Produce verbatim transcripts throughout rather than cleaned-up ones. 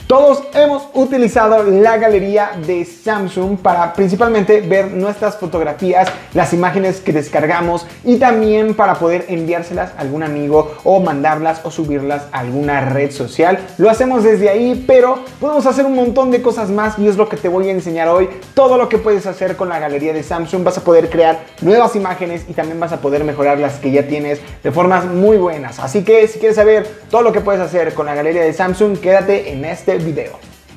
Todos hemos utilizado la galería de Samsung para principalmente ver nuestras fotografías, las imágenes que descargamos y también para poder enviárselas a algún amigo o mandarlas o subirlas a alguna red social. Lo hacemos desde ahí, pero podemos hacer un montón de cosas más y es lo que te voy a enseñar hoy. Todo lo que puedes hacer con la galería de Samsung. Vas a poder crear nuevas imágenes y también vas a poder mejorar las que ya tienes de formas muy buenas. Así que si quieres saber todo lo que puedes hacer con la galería de Samsung, quédate en este video.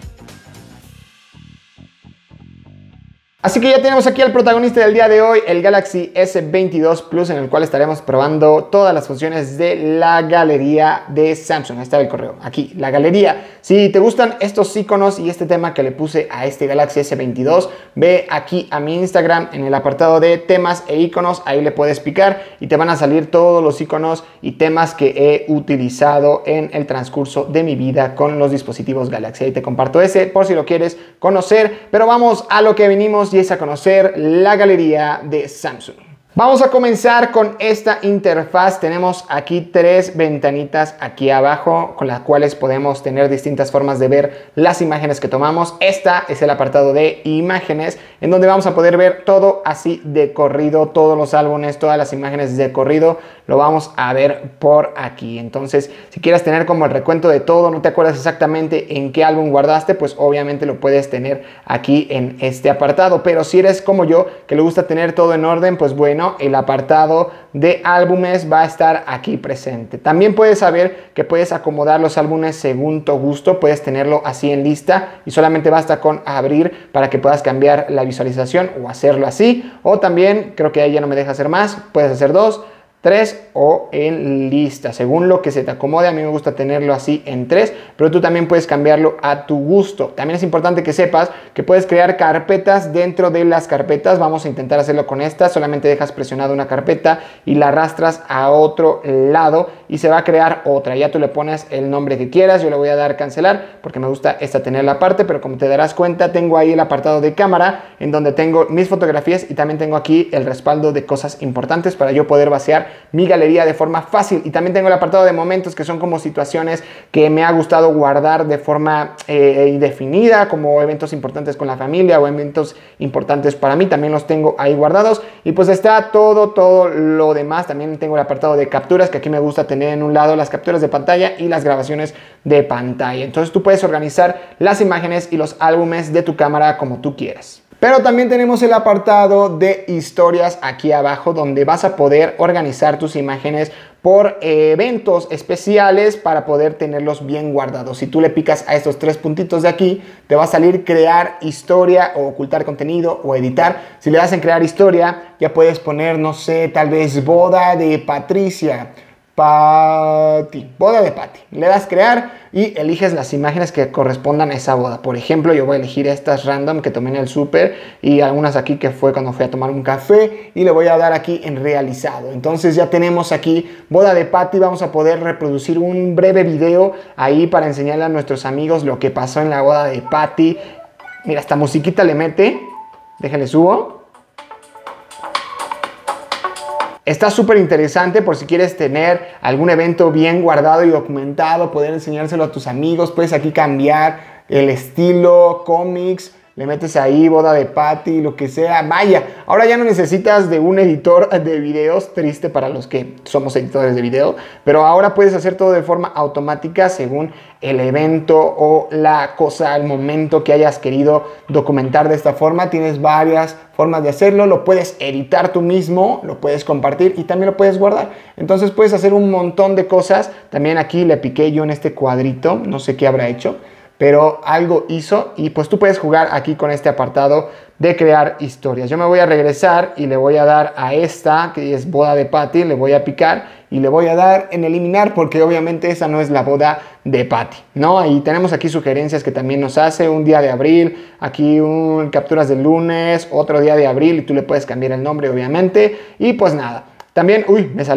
Así que ya tenemos aquí al protagonista del día de hoy, el Galaxy S veintidós Plus, en el cual estaremos probando todas las funciones de la galería de Samsung. Ahí está el correo, aquí, la galería. Si te gustan estos iconos y este tema que le puse a este Galaxy S veintidós, ve aquí a mi Instagram en el apartado de temas e iconos, ahí le puedes picar y te van a salir todos los iconos y temas que he utilizado en el transcurso de mi vida con los dispositivos Galaxy. Ahí te comparto ese por si lo quieres conocer, pero vamos a lo que vinimos y es a conocer la galería de Samsung. Vamos a comenzar con esta interfaz. Tenemos aquí tres ventanitas aquí abajo con las cuales podemos tener distintas formas de ver las imágenes que tomamos. Esta es el apartado de imágenes, en donde vamos a poder ver todo así de corrido, todos los álbumes, todas las imágenes de corrido, lo vamos a ver por aquí. Entonces, si quieres tener como el recuento de todo, no te acuerdas exactamente en qué álbum guardaste, pues obviamente lo puedes tener aquí en este apartado. Pero si eres como yo, que le gusta tener todo en orden, pues bueno, el apartado de álbumes va a estar aquí presente. También puedes saber que puedes acomodar los álbumes según tu gusto. Puedes tenerlo así en lista y solamente basta con abrir para que puedas cambiar la visualización o hacerlo así. O también, creo que ahí ya no me deja hacer más, puedes hacer dos, tres o en lista, según lo que se te acomode. A mí me gusta tenerlo así en tres, pero tú también puedes cambiarlo a tu gusto. También es importante que sepas que puedes crear carpetas dentro de las carpetas. Vamos a intentar hacerlo con esta. Solamente dejas presionada una carpeta y la arrastras a otro lado y se va a crear otra. Ya tú le pones el nombre que quieras. Yo le voy a dar cancelar porque me gusta esta tenerla aparte, pero como te darás cuenta, tengo ahí el apartado de cámara en donde tengo mis fotografías y también tengo aquí el respaldo de cosas importantes para yo poder vaciar mi galería de forma fácil. Y también tengo el apartado de momentos, que son como situaciones que me ha gustado guardar de forma eh, indefinida, como eventos importantes con la familia o eventos importantes para mí, también los tengo ahí guardados. Y pues está todo, todo lo demás. También tengo el apartado de capturas, que aquí me gusta tener en un lado las capturas de pantalla y las grabaciones de pantalla. Entonces tú puedes organizar las imágenes y los álbumes de tu cámara como tú quieras. Pero también tenemos el apartado de historias aquí abajo, donde vas a poder organizar tus imágenes por eventos especiales para poder tenerlos bien guardados. Si tú le picas a estos tres puntitos de aquí, te va a salir crear historia o ocultar contenido o editar. Si le das en crear historia, ya puedes poner, no sé, tal vez boda de Patricia. Pati, boda de Pati. Le das crear y eliges las imágenes que correspondan a esa boda. Por ejemplo, yo voy a elegir estas random que tomé en el súper y algunas aquí que fue cuando fui a tomar un café y le voy a dar aquí en realizado. Entonces ya tenemos aquí boda de Pati. Vamos a poder reproducir un breve video ahí para enseñarle a nuestros amigos lo que pasó en la boda de Pati. Mira, esta musiquita le mete. Déjenle subo. Está súper interesante por si quieres tener algún evento bien guardado y documentado, poder enseñárselo a tus amigos. Puedes aquí cambiar el estilo, cómics, le metes ahí boda de Pati, lo que sea. Vaya, ahora ya no necesitas de un editor de videos, triste para los que somos editores de video, pero ahora puedes hacer todo de forma automática según el evento o la cosa, el momento que hayas querido documentar de esta forma. Tienes varias formas de hacerlo, lo puedes editar tú mismo, lo puedes compartir y también lo puedes guardar. Entonces puedes hacer un montón de cosas. También aquí le piqué yo en este cuadrito, no sé qué habrá hecho, pero algo hizo y pues tú puedes jugar aquí con este apartado de crear historias. Yo me voy a regresar y le voy a dar a esta, que es boda de Pati, le voy a picar y le voy a dar en eliminar porque obviamente esa no es la boda de Pati, ¿no? Y tenemos aquí sugerencias que también nos hace, un día de abril, aquí un, capturas del lunes, otro día de abril y tú le puedes cambiar el nombre obviamente y pues nada. También, uy, me salí.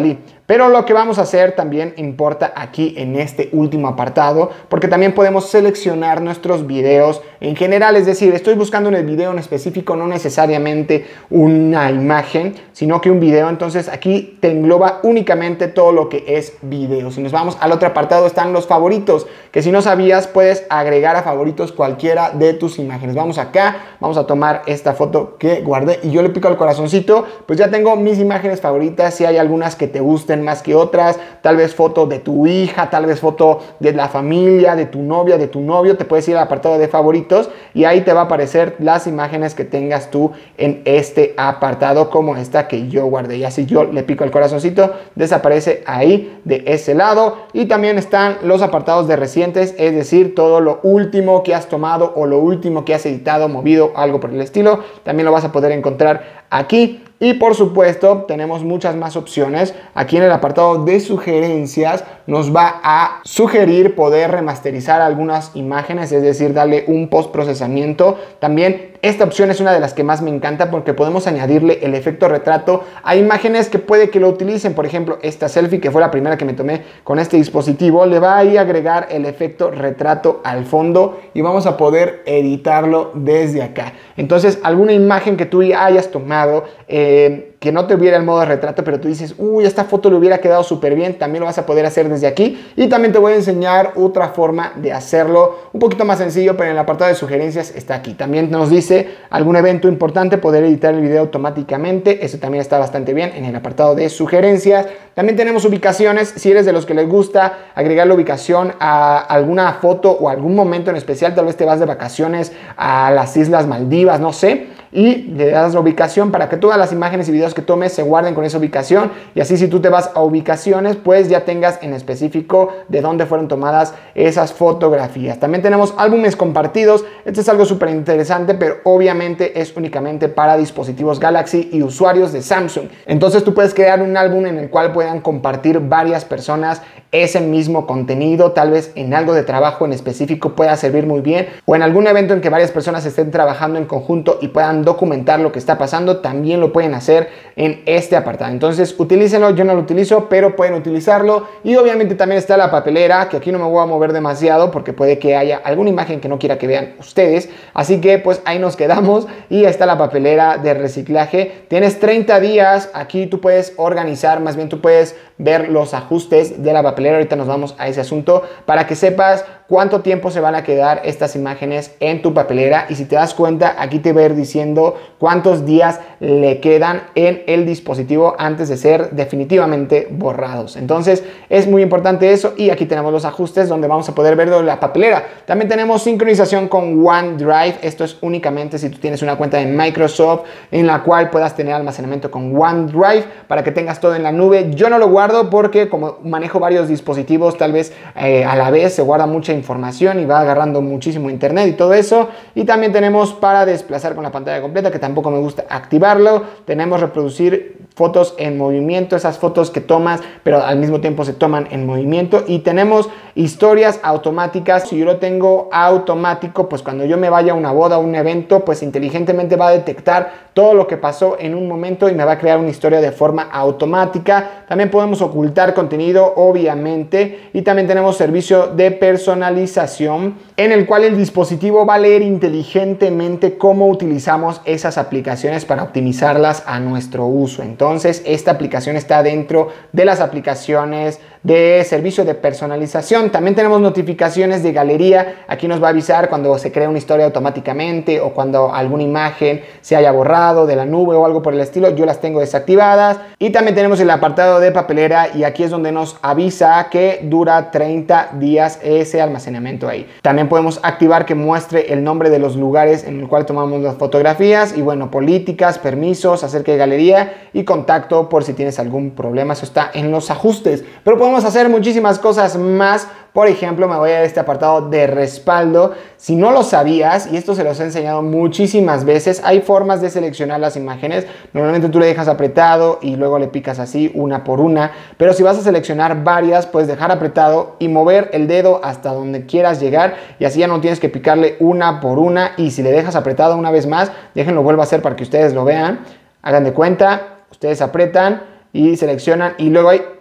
Pero lo que vamos a hacer también importa aquí en este último apartado, porque también podemos seleccionar nuestros videos en general, es decir, estoy buscando en el video en específico, no necesariamente una imagen, sino que un video. Entonces aquí te engloba únicamente todo lo que es video. Si nos vamos al otro apartado, están los favoritos, que si no sabías, puedes agregar a favoritos cualquiera de tus imágenes. Vamos acá, vamos a tomar esta foto que guardé y yo le pico al corazoncito, pues ya tengo mis imágenes favoritas. Si hay algunas que te gusten más que otras, tal vez foto de tu hija, tal vez foto de la familia, de tu novia, de tu novio, te puedes ir al apartado de favoritos y ahí te va a aparecer las imágenes que tengas tú en este apartado, como esta que yo guardé. Y así yo le pico el corazoncito, desaparece ahí de ese lado. Y también están los apartados de recientes, es decir, todo lo último que has tomado o lo último que has editado, movido, algo por el estilo, también lo vas a poder encontrar aquí. Y por supuesto tenemos muchas más opciones. Aquí en el apartado de sugerencias nos va a sugerir poder remasterizar algunas imágenes, es decir, darle un post procesamiento. También esta opción es una de las que más me encanta porque podemos añadirle el efecto retrato a imágenes que puede que lo utilicen. Por ejemplo, esta selfie que fue la primera que me tomé con este dispositivo, le va a ir a agregar el efecto retrato al fondo y vamos a poder editarlo desde acá. Entonces, alguna imagen que tú ya hayas tomado, eh, que no te hubiera el modo de retrato, pero tú dices, uy, esta foto le hubiera quedado súper bien, también lo vas a poder hacer desde aquí. Y también te voy a enseñar otra forma de hacerlo, un poquito más sencillo, pero en el apartado de sugerencias está aquí. También nos dice algún evento importante, poder editar el video automáticamente, eso también está bastante bien en el apartado de sugerencias. También tenemos ubicaciones, si eres de los que les gusta agregar la ubicación a alguna foto o algún momento en especial, tal vez te vas de vacaciones a las Islas Maldivas, no sé, y le das la ubicación para que todas las imágenes y videos que tomes se guarden con esa ubicación, y así si tú te vas a ubicaciones, pues ya tengas en específico de dónde fueron tomadas esas fotografías. También tenemos álbumes compartidos. Este es algo súper interesante, pero obviamente es únicamente para dispositivos Galaxy y usuarios de Samsung. Entonces tú puedes crear un álbum en el cual puedan compartir varias personas ese mismo contenido, tal vez en algo de trabajo en específico pueda servir muy bien, o en algún evento en que varias personas estén trabajando en conjunto y puedan documentar lo que está pasando, también lo pueden hacer en este apartado. Entonces utilícenlo, yo no lo utilizo, pero pueden utilizarlo. Y obviamente también está la papelera, que aquí no me voy a mover demasiado porque puede que haya alguna imagen que no quiera que vean ustedes, así que pues ahí nos quedamos. Y ahí está la papelera de reciclaje. Tienes treinta días, aquí tú puedes organizar, más bien tú puedes ver los ajustes de la papelera. Ahorita nos vamos a ese asunto para que sepas cuánto tiempo se van a quedar estas imágenes en tu papelera. Y si te das cuenta, aquí te va a ir diciendo cuántos días le quedan en el dispositivo antes de ser definitivamente borrados. Entonces es muy importante eso. Y aquí tenemos los ajustes donde vamos a poder ver la papelera. También tenemos sincronización con OneDrive. Esto es únicamente si tú tienes una cuenta de Microsoft en la cual puedas tener almacenamiento con OneDrive para que tengas todo en la nube. Yo no lo guardo porque como manejo varios dispositivos, tal vez eh, a la vez se guarda mucha información y va agarrando muchísimo internet y todo eso. Y también tenemos para desplazar con la pantalla completa, que tampoco me gusta activarlo. Tenemos reproducir fotos en movimiento, esas fotos que tomas pero al mismo tiempo se toman en movimiento. Y tenemos historias automáticas. Si yo lo tengo automático, pues cuando yo me vaya a una boda o un evento, pues inteligentemente va a detectar todo lo que pasó en un momento y me va a crear una historia de forma automática. También podemos ocultar contenido, obviamente. Y también tenemos servicio de personalización, en el cual el dispositivo va a leer inteligentemente cómo utilizamos esas aplicaciones para optimizarlas a nuestro uso. Entonces esta aplicación está dentro de las aplicaciones de servicio de personalización. También tenemos notificaciones de galería. Aquí nos va a avisar cuando se crea una historia automáticamente o cuando alguna imagen se haya borrado de la nube o algo por el estilo. Yo las tengo desactivadas. Y también tenemos el apartado de papelera, y aquí es donde nos avisa que dura treinta días ese almacenamiento ahí. También podemos activar que muestre el nombre de los lugares en el cual tomamos las fotografías, y bueno, políticas, permisos acerca de galería y contacto por si tienes algún problema. Eso está en los ajustes, pero podemos hacer muchísimas cosas más. Por ejemplo, me voy a este apartado de respaldo. Si no lo sabías, y esto se los he enseñado muchísimas veces, hay formas de seleccionar las imágenes. Normalmente tú le dejas apretado y luego le picas así una por una, pero si vas a seleccionar varias, puedes dejar apretado y mover el dedo hasta donde quieras llegar, y así ya no tienes que picarle una por una. Y si le dejas apretado una vez más, déjenlo, vuelvo a hacer para que ustedes lo vean. Hagan de cuenta, ustedes apretan y seleccionan, y luego hay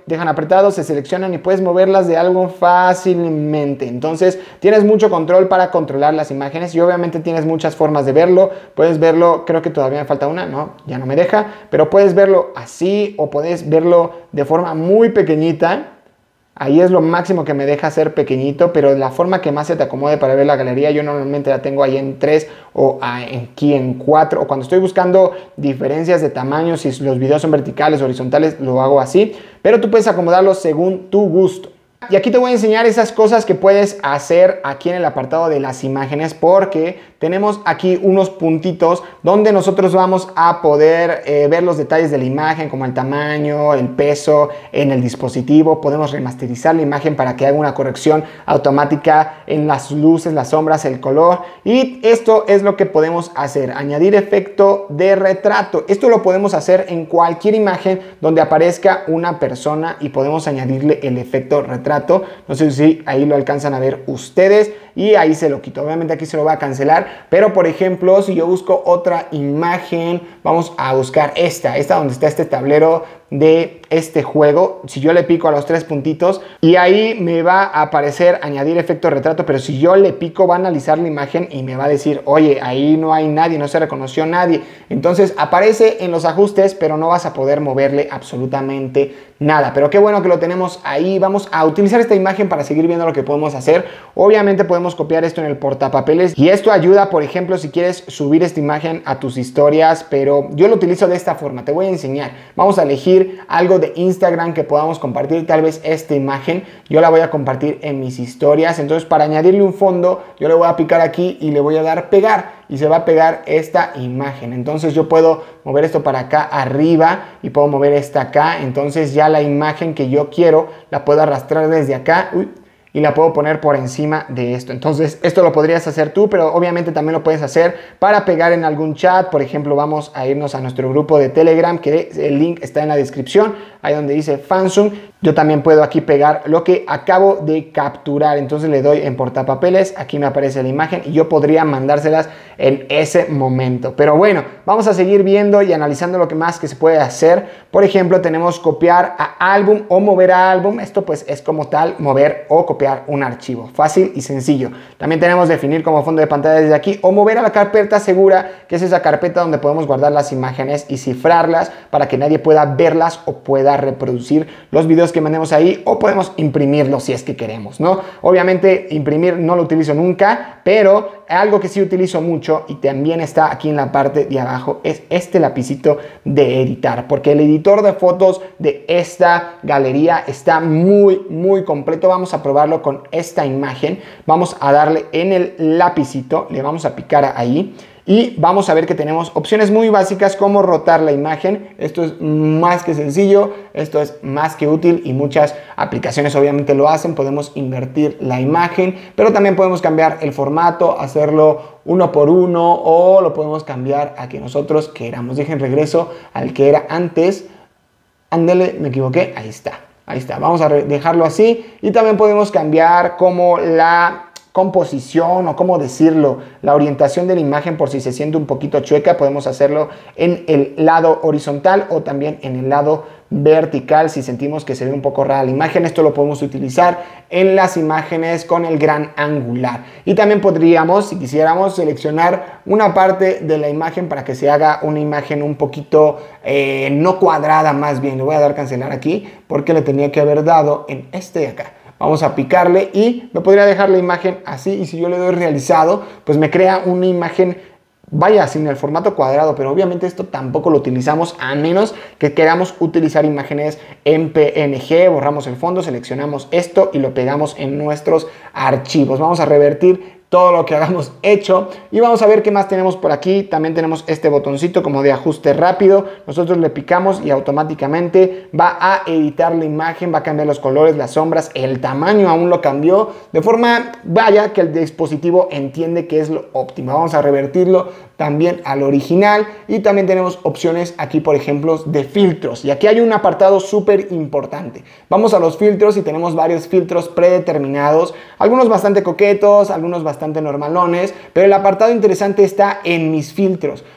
dejan apretados, se seleccionan y puedes moverlas de algo fácilmente. Entonces tienes mucho control para controlar las imágenes y obviamente tienes muchas formas de verlo. Puedes verlo, creo que todavía me falta una, no, ya no me deja, pero puedes verlo así o puedes verlo de forma muy pequeñita. Ahí es lo máximo que me deja hacer pequeñito, pero la forma que más se te acomode para ver la galería, yo normalmente la tengo ahí en tres o aquí en cuatro, o cuando estoy buscando diferencias de tamaño, si los videos son verticales o horizontales, lo hago así, pero tú puedes acomodarlo según tu gusto. Y aquí te voy a enseñar esas cosas que puedes hacer aquí en el apartado de las imágenes, porque tenemos aquí unos puntitos donde nosotros vamos a poder eh, ver los detalles de la imagen, como el tamaño, el peso en el dispositivo. Podemos remasterizar la imagen para que haga una corrección automática en las luces, las sombras, el color. Y esto es lo que podemos hacer, añadir efecto de retrato. Esto lo podemos hacer en cualquier imagen donde aparezca una persona y podemos añadirle el efecto retrato. No sé si ahí lo alcanzan a ver ustedes y ahí se lo quito. Obviamente aquí se lo voy a cancelar, pero por ejemplo, si yo busco otra imagen, vamos a buscar esta, esta donde está este tablero de este juego. Si yo le pico a los tres puntitos y ahí me va a aparecer añadir efecto retrato, pero si yo le pico va a analizar la imagen y me va a decir, oye, ahí no hay nadie, no se reconoció nadie. Entonces aparece en los ajustes, pero no vas a poder moverle absolutamente nada. Pero qué bueno que lo tenemos ahí. Vamos a utilizar esta imagen para seguir viendo lo que podemos hacer. Obviamente podemos copiar esto en el portapapeles y esto ayuda, por ejemplo, si quieres subir esta imagen a tus historias, pero yo lo utilizo de esta forma. Te voy a enseñar. Vamos a elegir algo de Instagram que podamos compartir, tal vez esta imagen yo la voy a compartir en mis historias. Entonces, para añadirle un fondo, yo le voy a picar aquí y le voy a dar pegar y se va a pegar esta imagen. Entonces yo puedo mover esto para acá arriba y puedo mover esta acá. Entonces ya la imagen que yo quiero la puedo arrastrar desde acá. Uy, y la puedo poner por encima de esto. Entonces esto lo podrías hacer tú, pero obviamente también lo puedes hacer para pegar en algún chat. Por ejemplo, vamos a irnos a nuestro grupo de Telegram, que el link está en la descripción, ahí donde dice Fansung. Yo también puedo aquí pegar lo que acabo de capturar. Entonces le doy en portapapeles, aquí me aparece la imagen y yo podría mandárselas en ese momento. Pero bueno, vamos a seguir viendo y analizando lo que más que se puede hacer. Por ejemplo, tenemos copiar a álbum o mover a álbum. Esto pues es como tal mover o copiar un archivo. Fácil y sencillo. También tenemos definir como fondo de pantalla desde aquí o mover a la carpeta segura, que es esa carpeta donde podemos guardar las imágenes y cifrarlas para que nadie pueda verlas o pueda reproducir los videos que mandemos ahí, o podemos imprimirlo si es que queremos, ¿no? Obviamente imprimir no lo utilizo nunca, pero algo que sí utilizo mucho y también está aquí en la parte de abajo es este lapicito de editar, porque el editor de fotos de esta galería está muy muy completo. Vamos a probarlo con esta imagen. Vamos a darle en el lapicito, le vamos a picar ahí y vamos a ver que tenemos opciones muy básicas como rotar la imagen. Esto es más que sencillo, esto es más que útil y muchas aplicaciones obviamente lo hacen. Podemos invertir la imagen, pero también podemos cambiar el formato, hacerlo uno por uno, o lo podemos cambiar a que nosotros queramos. Dejen regreso al que era antes. Ándele, me equivoqué, ahí está. Ahí está, vamos a dejarlo así. Y también podemos cambiar como la composición, o cómo decirlo, la orientación de la imagen por si se siente un poquito chueca. Podemos hacerlo en el lado horizontal o también en el lado vertical si sentimos que se ve un poco rara la imagen. Esto lo podemos utilizar en las imágenes con el gran angular. Y también podríamos, si quisiéramos, seleccionar una parte de la imagen para que se haga una imagen un poquito eh, no cuadrada, más bien. Le voy a dar cancelar aquí porque le tenía que haber dado en este de acá. Vamos a picarle y me podría dejar la imagen así, y si yo le doy realizado, pues me crea una imagen, vaya, sin el formato cuadrado, pero obviamente esto tampoco lo utilizamos a menos que queramos utilizar imágenes en P N G. Borramos el fondo, seleccionamos esto y lo pegamos en nuestros archivos. Vamos a revertir todo lo que hagamos hecho y vamos a ver qué más tenemos por aquí. También tenemos este botoncito como de ajuste rápido. Nosotros le picamos y automáticamente va a editar la imagen, va a cambiar los colores, las sombras, el tamaño aún lo cambió, de forma, vaya, que el dispositivo entiende que es lo óptimo. Vamos a revertirlo también al original y también tenemos opciones aquí, por ejemplo, de filtros. Y aquí hay un apartado súper importante. Vamos a los filtros y tenemos varios filtros predeterminados, algunos bastante coquetos, algunos bastante normalones, pero el apartado interesante está en mis filtros,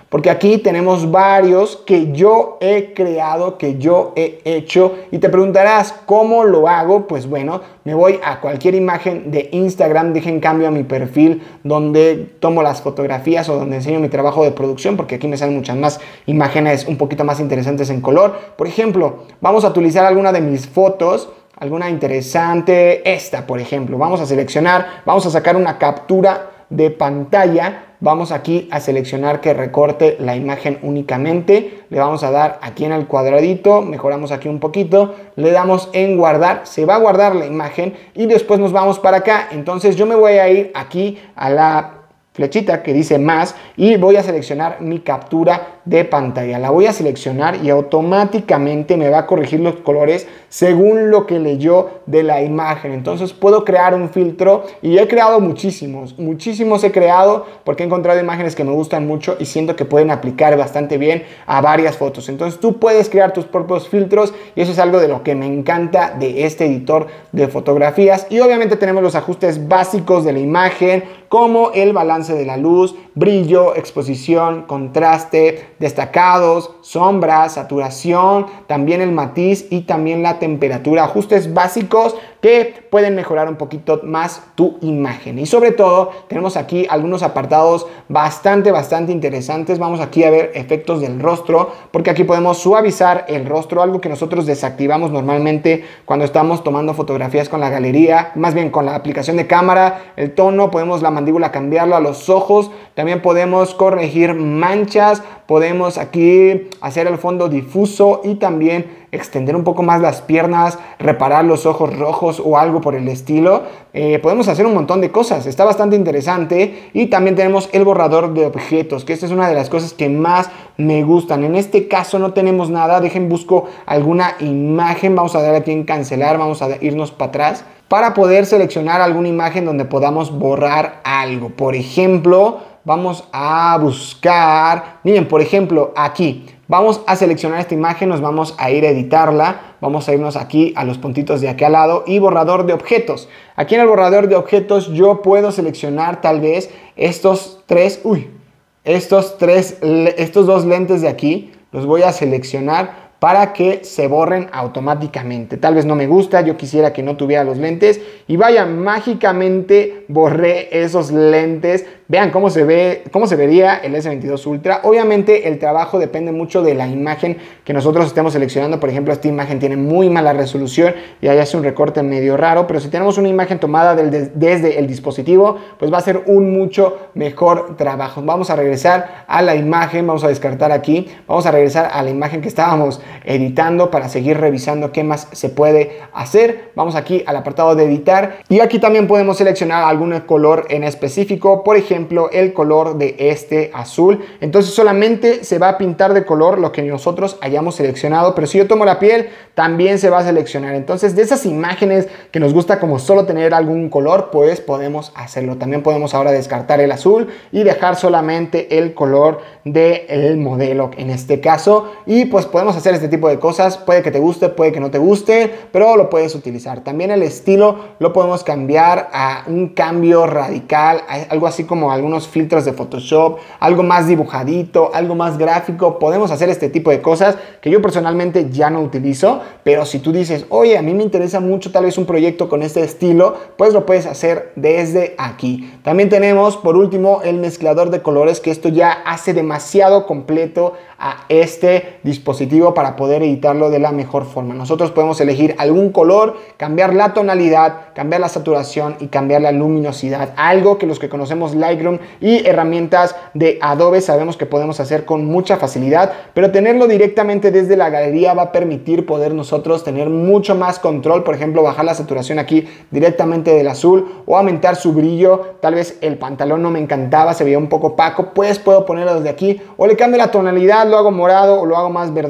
porque aquí tenemos varios que yo he creado, que yo he hecho, y te preguntarás cómo lo hago. Pues bueno, me voy a cualquier imagen de Instagram, dejen cambio a mi perfil donde tomo las fotografías o donde enseño mi trabajo de producción, porque aquí me salen muchas más imágenes un poquito más interesantes en color. Por ejemplo, vamos a utilizar alguna de mis fotos, alguna interesante, esta por ejemplo. Vamos a seleccionar, vamos a sacar una captura de pantalla. Vamos aquí a seleccionar que recorte la imagen únicamente, le vamos a dar aquí en el cuadradito, mejoramos aquí un poquito, le damos en guardar, se va a guardar la imagen y después nos vamos para acá. Entonces yo me voy a ir aquí a la flechita que dice más y voy a seleccionar mi captura de pantalla. La voy a seleccionar y automáticamente me va a corregir los colores según lo que leyó de la imagen. Entonces puedo crear un filtro y he creado muchísimos, muchísimos he creado porque he encontrado imágenes que me gustan mucho y siento que pueden aplicar bastante bien a varias fotos. Entonces tú puedes crear tus propios filtros y eso es algo de lo que me encanta de este editor de fotografías. Y obviamente tenemos los ajustes básicos de la imagen, como el balance de la luz, brillo, exposición, contraste, destacados, sombras, saturación, también el matiz y también la temperatura, ajustes básicos que pueden mejorar un poquito más tu imagen. Y sobre todo tenemos aquí algunos apartados bastante bastante interesantes. Vamos aquí a ver efectos del rostro, porque aquí podemos suavizar el rostro, algo que nosotros desactivamos normalmente cuando estamos tomando fotografías con la galería, más bien con la aplicación de cámara. El tono, podemos la mandíbula cambiarla, los ojos, también podemos corregir manchas, podemos aquí hacer el fondo difuso y también extender un poco más las piernas, reparar los ojos rojos o algo por el estilo. Eh, podemos hacer un montón de cosas, está bastante interesante. Y también tenemos el borrador de objetos, que esta es una de las cosas que más me gustan. En este caso no tenemos nada, dejen busco alguna imagen, vamos a dar aquí en cancelar, vamos a irnos para atrás para poder seleccionar alguna imagen donde podamos borrar algo. Por ejemplo, vamos a buscar, miren, por ejemplo, aquí vamos a seleccionar esta imagen, nos vamos a ir a editarla, vamos a irnos aquí a los puntitos de aquí al lado y borrador de objetos. Aquí en el borrador de objetos yo puedo seleccionar tal vez estos tres, uy, estos tres, estos dos lentes de aquí, los voy a seleccionar para que se borren automáticamente. Tal vez no me gusta, yo quisiera que no tuviera los lentes y vaya, mágicamente borré esos lentes. Vean cómo se ve, cómo se vería el ese veintidós Ultra. Obviamente el trabajo depende mucho de la imagen que nosotros estemos seleccionando. Por ejemplo, esta imagen tiene muy mala resolución y ahí hace un recorte medio raro, pero si tenemos una imagen tomada del, desde el dispositivo, pues va a ser un mucho mejor trabajo. Vamos a regresar a la imagen, vamos a descartar aquí, vamos a regresar a la imagen que estábamos editando para seguir revisando qué más se puede hacer. Vamos aquí al apartado de editar y aquí también podemos seleccionar algún color en específico, por ejemplo el color de este azul. Entonces solamente se va a pintar de color lo que nosotros hayamos seleccionado, pero si yo tomo la piel también se va a seleccionar. Entonces de esas imágenes que nos gusta como solo tener algún color, pues podemos hacerlo. También podemos ahora descartar el azul y dejar solamente el color del modelo en este caso, y pues podemos hacer este tipo de cosas. Puede que te guste, puede que no te guste, pero lo puedes utilizar. También el estilo lo podemos cambiar a un cambio radical, algo así como algunos filtros de Photoshop, algo más dibujadito, algo más gráfico. Podemos hacer este tipo de cosas que yo personalmente ya no utilizo, pero si tú dices, oye, a mí me interesa mucho tal vez un proyecto con este estilo, pues lo puedes hacer desde aquí. También tenemos por último el mezclador de colores, que esto ya hace demasiado completo a este dispositivo para poder editarlo de la mejor forma. Nosotros podemos elegir algún color, cambiar la tonalidad, cambiar la saturación y cambiar la luminosidad, algo que los que conocemos Lightroom y herramientas de Adobe sabemos que podemos hacer con mucha facilidad, pero tenerlo directamente desde la galería va a permitir poder nosotros tener mucho más control. Por ejemplo, bajar la saturación aquí directamente del azul o aumentar su brillo. Tal vez el pantalón no me encantaba, se veía un poco opaco, pues puedo ponerlo desde aquí, o le cambio la tonalidad, lo hago morado o lo hago más verdoso.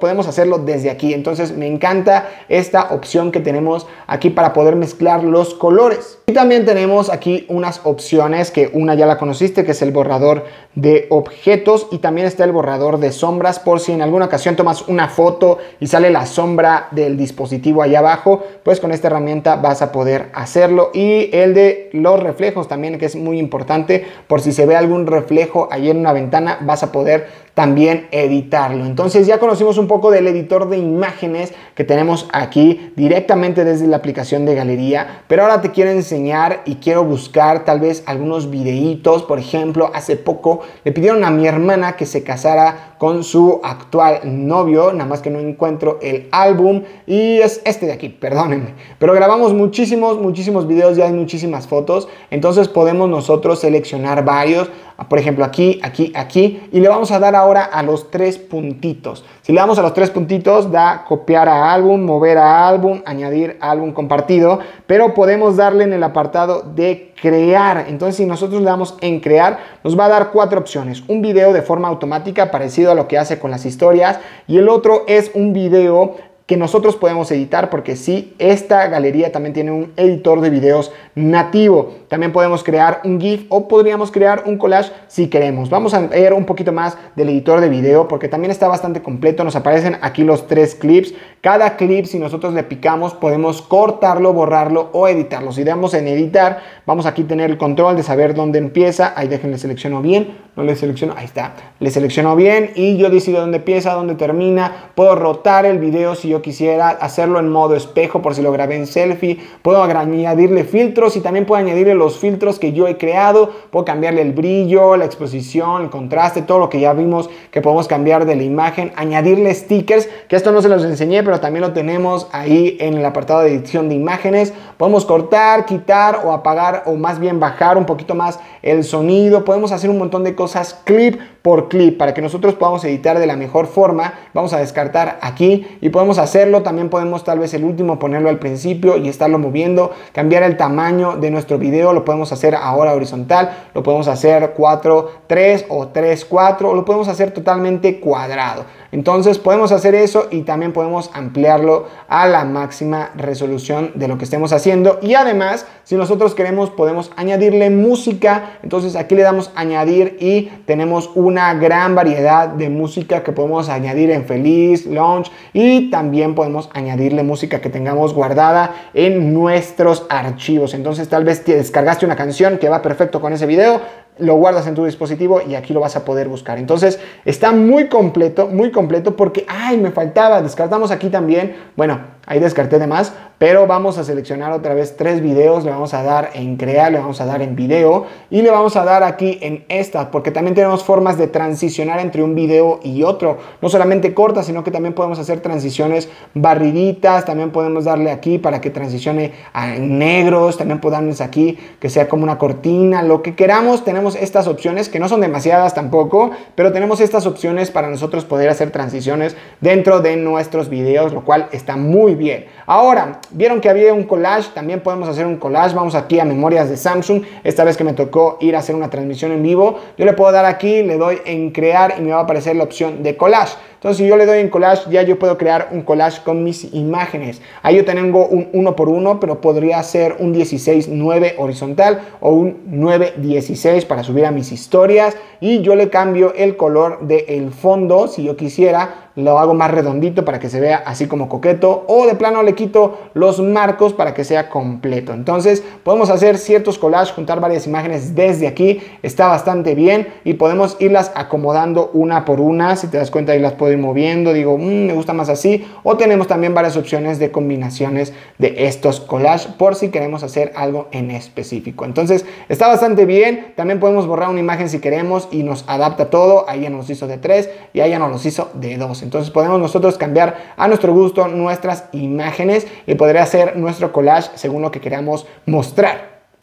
podemos hacerlo desde aquí. Entonces me encanta esta opción que tenemos aquí para poder mezclar los colores. Y también tenemos aquí unas opciones que una ya la conociste, que es el borrador de objetos, y también está el borrador de sombras, por si en alguna ocasión tomas una foto y sale la sombra del dispositivo ahí abajo, pues con esta herramienta vas a poder hacerlo. Y el de los reflejos también, que es muy importante, por si se ve algún reflejo ahí en una ventana, vas a poder también editarlo. Entonces ya conocimos un poco del editor de imágenes que tenemos aquí directamente desde la aplicación de Galería, pero ahora te quiero enseñar y quiero buscar tal vez algunos videitos. Por ejemplo, hace poco le pidieron a mi hermana que se casara con su actual novio, nada más que no encuentro el álbum, y es este de aquí, perdónenme, pero grabamos muchísimos, muchísimos videos, ya hay muchísimas fotos, entonces podemos nosotros seleccionar varios, por ejemplo aquí, aquí, aquí, y le vamos a dar ahora a los tres puntitos. Si le damos a los tres puntitos, da copiar a álbum, mover a álbum, añadir álbum compartido, pero podemos darle en el apartado de crear. Entonces si nosotros le damos en crear, nos va a dar cuatro opciones: un video de forma automática parecido a lo que hace con las historias, y el otro es un video que nosotros podemos editar, porque sí, esta galería también tiene un editor de videos nativo. También podemos crear un GIF o podríamos crear un collage si queremos. Vamos a ver un poquito más del editor de video, porque también está bastante completo. Nos aparecen aquí los tres clips. Cada clip, si nosotros le picamos, podemos cortarlo, borrarlo o editarlo. Si damos en editar, vamos aquí a tener el control de saber dónde empieza. Ahí déjenle selecciono bien, no le selecciono, ahí está. Le selecciono bien y yo decido dónde empieza, dónde termina. Puedo rotar el video si yo quisiera, hacerlo en modo espejo por si lo grabé en selfie. Puedo añadirle filtros y también puedo añadirle los filtros que yo he creado. Puedo cambiarle el brillo, la exposición, el contraste, todo lo que ya vimos que podemos cambiar de la imagen. Añadirle stickers, que esto no se los enseñé, pero también lo tenemos ahí en el apartado de edición de imágenes. Podemos cortar, quitar o apagar, o más bien bajar un poquito más el sonido. Podemos hacer un montón de cosas clip por clip para que nosotros podamos editar de la mejor forma. Vamos a descartar aquí y podemos hacerlo. También podemos tal vez el último ponerlo al principio y estarlo moviendo, cambiar el tamaño de nuestro video. Lo podemos hacer ahora horizontal, lo podemos hacer cuatro tres o tres cuatro, o lo podemos hacer totalmente cuadrado. Entonces podemos hacer eso y también podemos ampliarlo a la máxima resolución de lo que estemos haciendo. Y además, si nosotros queremos, podemos añadirle música. Entonces aquí le damos añadir y tenemos una gran variedad de música que podemos añadir en Feliz, Launch, y también podemos añadirle música que tengamos guardada en nuestros archivos. Entonces tal vez te descargaste una canción que va perfecto con ese video, lo guardas en tu dispositivo y aquí lo vas a poder buscar. Entonces está muy completo, muy completo, porque ¡ay! Me faltaba, descartamos aquí también, bueno, ahí descarté de más, pero vamos a seleccionar otra vez tres videos, le vamos a dar en crear, le vamos a dar en video y le vamos a dar aquí en esta, porque también tenemos formas de transicionar entre un video y otro, no solamente cortas, sino que también podemos hacer transiciones barriditas. También podemos darle aquí para que transicione a negros, también podemos aquí que sea como una cortina, lo que queramos. Tenemos estas opciones que no son demasiadas tampoco, pero tenemos estas opciones para nosotros poder hacer transiciones dentro de nuestros videos, lo cual está muy bien. Ahora, vieron que había un collage, también podemos hacer un collage. Vamos aquí a memorias de Samsung, esta vez que me tocó ir a hacer una transmisión en vivo, yo le puedo dar aquí, le doy en crear y me va a aparecer la opción de collage. Entonces si yo le doy en collage, ya yo puedo crear un collage con mis imágenes. Ahí yo tengo un uno por uno, pero podría ser un dieciséis nueve horizontal o un nueve dieciséis para subir a mis historias, y yo le cambio el color del fondo. Si yo quisiera, lo hago más redondito para que se vea así como coqueto, o de plano le quito los marcos para que sea completo. Entonces podemos hacer ciertos collages, juntar varias imágenes desde aquí, está bastante bien, y podemos irlas acomodando una por una. Si te das cuenta, ahí las puedo ir moviendo, digo, mmm, me gusta más así, o tenemos también varias opciones de combinaciones de estos collages por si queremos hacer algo en específico. Entonces está bastante bien. También podemos borrar una imagen si queremos y nos adapta todo. Ahí ya nos hizo de tres y ahí ya nos los hizo de dos. Entonces podemos nosotros cambiar a nuestro gusto nuestras imágenes y poder hacer nuestro collage según lo que queramos mostrar.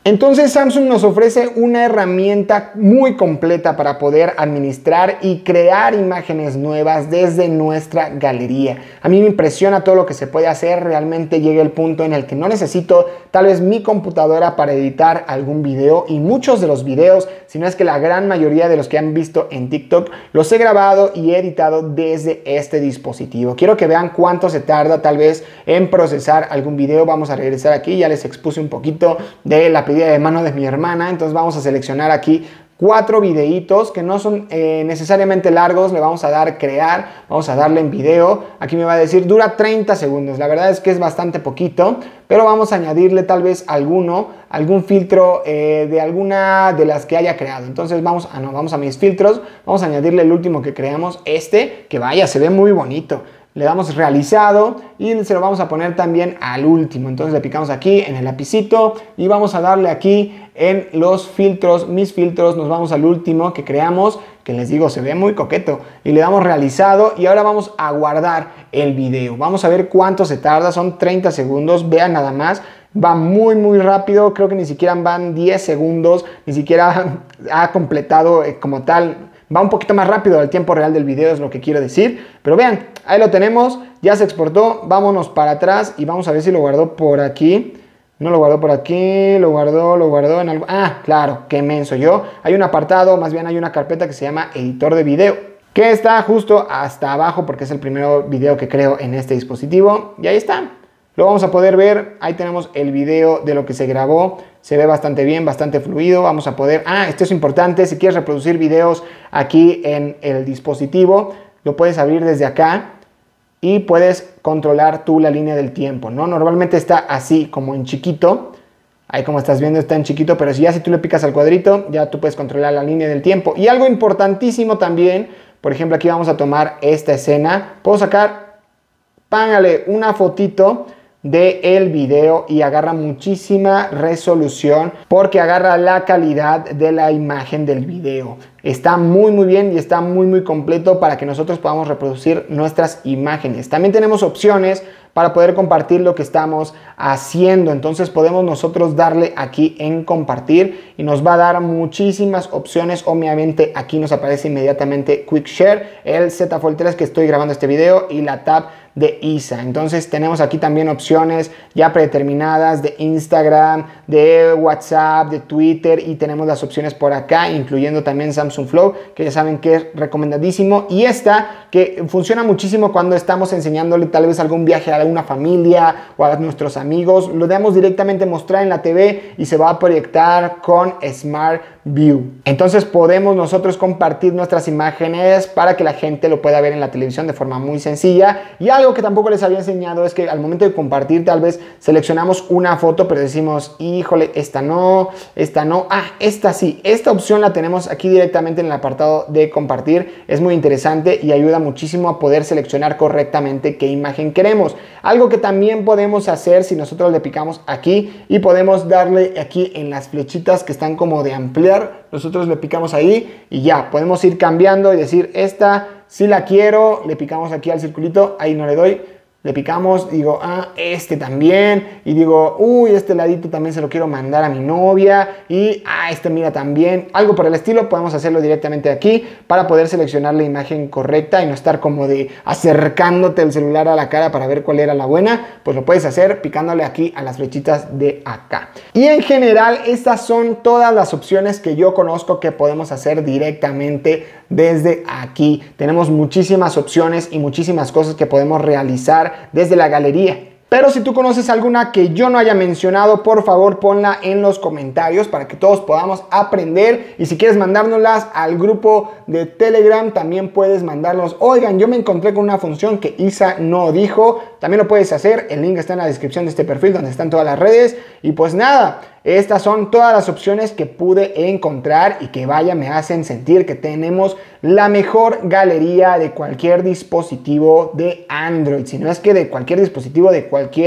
Entonces Samsung nos ofrece una herramienta muy completa para poder administrar y crear imágenes nuevas desde nuestra galería. A mí me impresiona todo lo que se puede hacer. Realmente llega el punto en el que no necesito tal vez mi computadora para editar algún video, y muchos de los videos, si no es que la gran mayoría de los que han visto en TikTok, los he grabado y he editado desde este dispositivo. Quiero que vean cuánto se tarda tal vez en procesar algún video. Vamos a regresar aquí, ya les expuse un poquito de la de mano de mi hermana. Entonces vamos a seleccionar aquí cuatro videitos que no son eh, necesariamente largos. Le vamos a dar crear, vamos a darle en video. Aquí me va a decir dura treinta segundos. La verdad es que es bastante poquito, pero vamos a añadirle tal vez alguno, algún filtro eh, de alguna de las que haya creado. Entonces vamos a, no, vamos a mis filtros, vamos a añadirle el último que creamos, este, que vaya, se ve muy bonito. Le damos realizado y se lo vamos a poner también al último. Entonces le picamos aquí en el lapicito y vamos a darle aquí en los filtros, mis filtros, nos vamos al último que creamos, que les digo se ve muy coqueto, y le damos realizado. Y ahora vamos a guardar el video. Vamos a ver cuánto se tarda, son treinta segundos, vean nada más. Va muy muy rápido, creo que ni siquiera van diez segundos, ni siquiera ha completado eh, como tal. Va un poquito más rápido el tiempo real del video, es lo que quiero decir. Pero vean, ahí lo tenemos, ya se exportó. Vámonos para atrás y vamos a ver si lo guardó por aquí. No lo guardó por aquí, lo guardó, lo guardó en algo. Ah, claro, qué menso yo. Hay un apartado, más bien hay una carpeta que se llama editor de video, que está justo hasta abajo porque es el primer video que creo en este dispositivo. Y ahí está. Lo vamos a poder ver, ahí tenemos el video de lo que se grabó, se ve bastante bien, bastante fluido. Vamos a poder, ah, esto es importante, si quieres reproducir videos aquí en el dispositivo, lo puedes abrir desde acá y puedes controlar tú la línea del tiempo, ¿no? Normalmente está así como en chiquito, ahí como estás viendo está en chiquito, pero si ya si tú le picas al cuadrito, ya tú puedes controlar la línea del tiempo. Y algo importantísimo también, por ejemplo, aquí vamos a tomar esta escena, puedo sacar, pángale una fotito de el video y agarra muchísima resolución porque agarra la calidad de la imagen del video. Está muy muy bien y está muy muy completo para que nosotros podamos reproducir nuestras imágenes. También tenemos opciones para poder compartir lo que estamos haciendo. Entonces podemos nosotros darle aquí en compartir y nos va a dar muchísimas opciones. Obviamente aquí nos aparece inmediatamente Quick Share, el Z Fold tres que estoy grabando este video y la tab de I S A. Entonces tenemos aquí también opciones ya predeterminadas de Instagram, de WhatsApp, de Twitter, y tenemos las opciones por acá, incluyendo también Samsung Flow, que ya saben que es recomendadísimo, y esta que funciona muchísimo cuando estamos enseñándole tal vez algún viaje a alguna familia o a nuestros amigos. Lo damos directamente mostrar en la T V y se va a proyectar con Smart View. Entonces podemos nosotros compartir nuestras imágenes para que la gente lo pueda ver en la televisión de forma muy sencilla. Y algo que tampoco les había enseñado es que al momento de compartir tal vez seleccionamos una foto, pero decimos, híjole, esta no, esta no, ah, esta sí. Esta opción la tenemos aquí directamente en el apartado de compartir. Es muy interesante y ayuda muchísimo a poder seleccionar correctamente qué imagen queremos. Algo que también podemos hacer si nosotros le picamos aquí y podemos darle aquí en las flechitas que están como de ampliar, nosotros le picamos ahí y ya podemos ir cambiando y decir, esta si la quiero, le picamos aquí al circulito, ahí no le doy, le picamos, digo, ah, este también, y digo, uy, este ladito también se lo quiero mandar a mi novia, y ah, este mira también, algo por el estilo. Podemos hacerlo directamente aquí para poder seleccionar la imagen correcta y no estar como de acercándote el celular a la cara para ver cuál era la buena. Pues lo puedes hacer picándole aquí a las flechitas de acá. Y en general estas son todas las opciones que yo conozco que podemos hacer directamente desde aquí. Tenemos muchísimas opciones y muchísimas cosas que podemos realizar desde la galería. Pero si tú conoces alguna que yo no haya mencionado, por favor ponla en los comentarios para que todos podamos aprender. Y si quieres mandárnoslas al grupo de Telegram, también puedes mandarnos. Oigan, yo me encontré con una función que Isa no dijo. También lo puedes hacer. El link está en la descripción de este perfil donde están todas las redes. Y pues nada, estas son todas las opciones que pude encontrar y que vaya, me hacen sentir que tenemos la mejor galería de cualquier dispositivo de Android. Si no es que de cualquier dispositivo de cualquier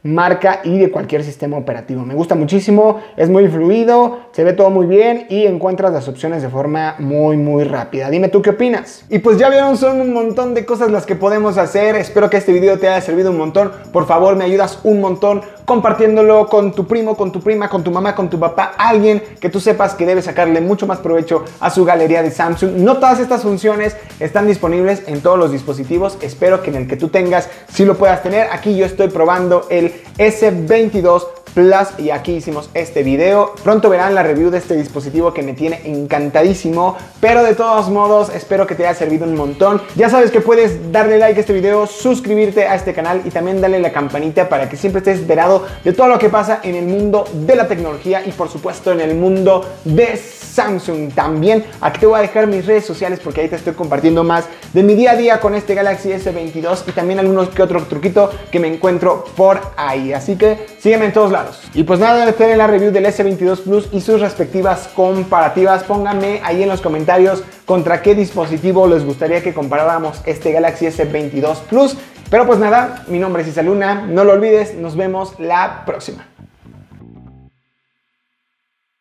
marca y de cualquier sistema operativo. Me gusta muchísimo, es muy fluido, se ve todo muy bien y encuentras las opciones de forma muy muy rápida. Dime tú qué opinas. Y pues ya vieron, son un montón de cosas las que podemos hacer. Espero que este video te haya servido un montón. Por favor, me ayudas un montón compartiéndolo con tu primo, con tu prima, con tu mamá, con tu papá, alguien que tú sepas que debe sacarle mucho más provecho a su galería de Samsung. No todas estas funciones están disponibles en todos los dispositivos. Espero que en el que tú tengas sí lo puedas tener. Aquí yo estoy probando el S veintidós Plus y aquí hicimos este video. Pronto verán la review de este dispositivo que me tiene encantadísimo, pero de todos modos espero que te haya servido un montón. Ya sabes que puedes darle like a este video, suscribirte a este canal y también darle la campanita para que siempre estés enterado de todo lo que pasa en el mundo de la tecnología y por supuesto en el mundo de Samsung. También aquí te voy a dejar mis redes sociales porque ahí te estoy compartiendo más de mi día a día con este Galaxy S veintidós y también algunos que otro truquito que me encuentro por ahí. Así que sígueme en todos lados. Y pues nada, esperen la review del S veintidós Plus y sus respectivas comparativas. Pónganme ahí en los comentarios contra qué dispositivo les gustaría que comparáramos este Galaxy S veintidós Plus. Pero pues nada, mi nombre es Isa Luna, no lo olvides, nos vemos la próxima.